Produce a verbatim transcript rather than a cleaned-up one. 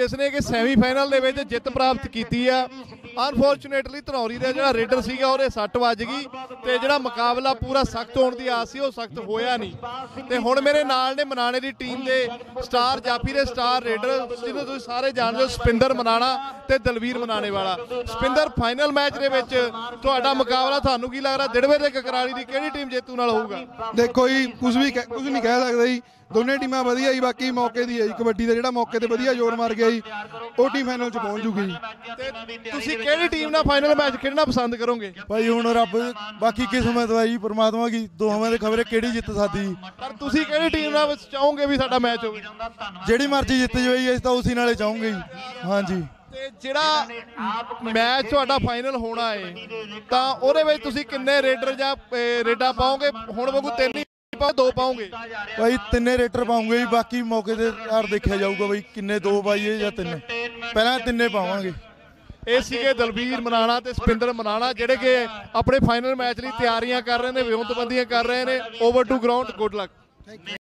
ਜਿਸਨੇ ਕਿ ਸੈਮੀਫਾਈਨਲ ਦੇ ਵਿੱਚ ਜਿੱਤ ਪ੍ਰਾਪਤ ਕੀਤੀ ਆ। ਅਨਫੋਰਚੂਨੇਟਲੀ ਧਨੌਰੀ ਦਾ ਜਿਹੜਾ ਰੇਡਰ ਸੀਗਾ ਉਹਦੇ ਸੱਟ ਵੱਜ ਗਈ ਤੇ ਜਿਹੜਾ ਮੁਕਾਬਲਾ ਪੂਰਾ ਸਖਤ ਹੋਣ ਦੀ ਆਸ ਸੀ ਉਹ ਸਖਤ ਹੋਇਆ ਨਹੀਂ। ਤੇ ਹੁਣ ਮੇਰੇ ਨਾਲ ਨੇ ਮਨਾਣੇ ਦੀ ਟੀਮ ਦੇ ਸਟਾਰ ਜਾਫੀ ਦੇ ਸਟਾਰ ਰੇਡਰ ਜਿਹਨੂੰ ਤੁਸੀਂ ਸਾਰੇ ਜਾਣਦੇ ਹੋ, ਸਪਿੰਦਰ ਮਨਾਣਾ ਤੇ ਦਲਵੀਰ ਮਨਾਣੇ ਵਾਲਾ। ਸਪਿੰਦਰ, ਫਾਈਨਲ ਮੈਚ ਦੇ ਵਿੱਚ ਤੁਹਾਡਾ ਮੁਕਾਬਲਾ ਤੁਹਾਨੂੰ ਕੀ ਲੱਗਦਾ ਦਿੜਵੇ ਤੇ ਕਕਰਾਲੀ ਦੀ ਕਿਹੜੀ ਟੀਮ ਜੇਤੂ ਨਾਲ ਹੋਊਗਾ? ਦੇਖੋ ਜੀ, ਕੁਝ ਵੀ ਕੁਝ ਨਹੀਂ ਕਹਿ ਸਕਦਾ ਜੀ, ਦੋਨੇ ਟੀਮਾਂ ਵਧੀਆ ਜੀ। ਬਾਕੀ ਮੌਕੇ ਦੀ ਹੈ ਜੀ, ਕਬੱਡੀ ਦਾ ਜਿਹੜਾ ਮੌਕੇ ਤੇ ਵਧੀਆ ਜ਼ੋਰ ਮਾਰ ਗਿਆ ਜੀ ਉਹ ਟੀਮ ਫਾਈਨਲ 'ਚ ਪਹੁੰਚ ਜੂਗੀ ਜੀ। ਤੇ ਤੁਸੀਂ ਕਿਹੜੀ ਟੀਮ ਨਾਲ ਫਾਈਨਲ ਮੈਚ ਖੇਡਣਾ ਪਸੰਦ ਕਰੋਗੇ? ਭਾਈ ਹੁਣ ਰੱਬ ਬਾਕੀ ਕਿਸਮਤ ਹੈ ਜੀ, ਪਰਮਾਤਮਾ ਕੀ, ਦੋਵਾਂ ਦੇ ਖਬਰੇ ਕਿਹੜੀ ਜਿੱਤ ਸਕਦੀ। ਪਰ ਤੁਸੀਂ ਕਿਹੜੀ ਟੀਮ ਨਾਲ ਚਾਹੋਗੇ ਵੀ ਸਾਡਾ ਮੈਚ ਹੋਵੇ? ਜਿਹੜੀ ਮਰਜ਼ੀ ਜਿੱਤ ਜਾਵੇ ਜੀ, ਅਸੀਂ ਤਾਂ ਉਸੇ ਨਾਲੇ ਚਾਹੂੰਗੇ ਜੀ। ਹਾਂਜੀ, ਤੇ ਜਿਹੜਾ ਮੈਚ ਤੁਹਾਡਾ ਫਾਈਨਲ ਹੋਣਾ ਹੈ ਤਾਂ ਉਹਦੇ ਵਿੱਚ ਤੁਸੀਂ ਕਿੰਨੇ ਰੇਡਰ ਜਾਂ ਰੇਡਾਂ ਪਾਓਗੇ? ਹੁਣ ਵਾਂਗੂ ਤਿੰਨ ਹੀ ਪਾਓ, ਦੋ ਪਾਓਗੇ? ਭਾਈ ਤਿੰਨੇ ਰੇਟਰ ਪਾਉਂਗੇ ਜੀ, ਬਾਕੀ ਮੌਕੇ ਤੇ ਯਾਰ ਦੇਖਿਆ ਜਾਊਗਾ ਬਈ ਕਿੰਨੇ, ਦੋ ਪਾਈਏ ਜਾਂ ਤਿੰਨ। ਪਹਿਲਾਂ ਤਿੰਨੇ ਪਾਵਾਂਗੇ। ਇਹ ਸੀਗੇ ਦਲਵੀਰ ਮਨਾਣਾ ਤੇ ਸਪਿੰਦਰ ਮਨਾਣਾ ਜਿਹੜੇ ਕਿ ਆਪਣੇ ਫਾਈਨਲ ਮੈਚ ਲਈ ਤਿਆਰੀਆਂ ਕਰ ਰਹੇ ਨੇ, ਵਿਉਂਤਬੰਦੀਆਂ ਕਰ ਰਹੇ ਨੇ। Over to ground, good luck.